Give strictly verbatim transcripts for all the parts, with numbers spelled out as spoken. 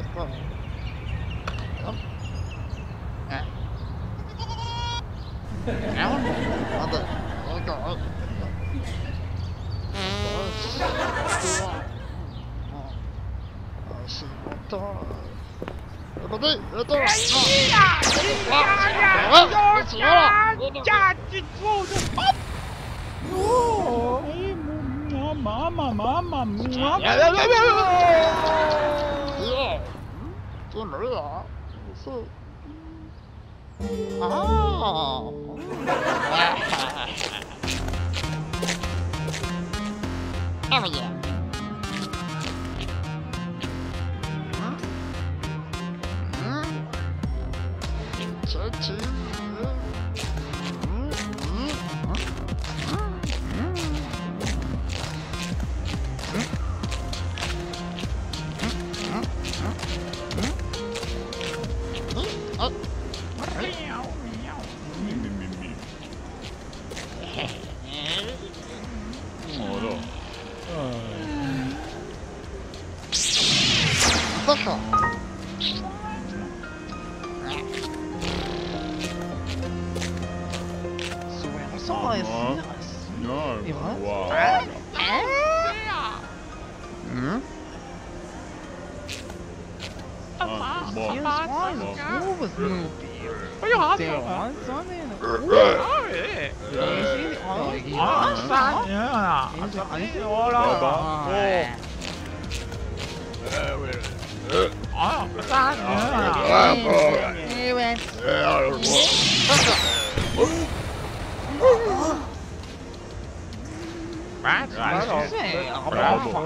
Mamma, mamma mia! 这门啊，是啊，那么严。 这这，嗯嗯嗯不好。 Sois Non, non, Et voilà. wow. Hmm? Ah, bon. Here's one Bon. who was movie. Ôi hả? There was something. Ôi ê. Easy. Oh, Ờ, sao nhớ à? Easy. Ôi Đó, là. đó. Ờ, sao nhớ à? Bác, bác rồi. Bravo.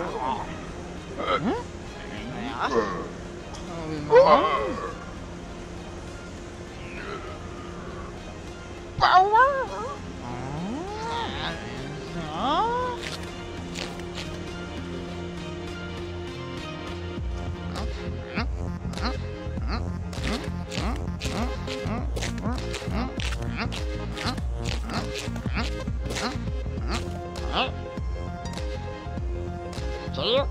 Chứ.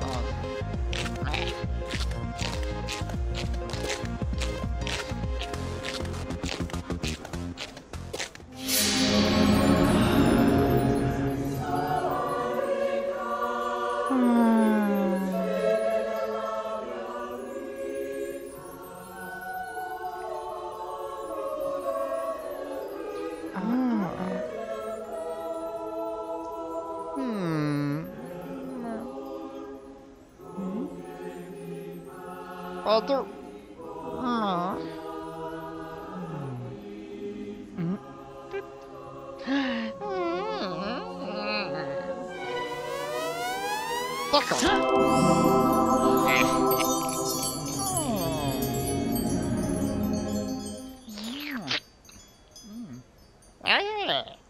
Father. Ah. Ah, yeah.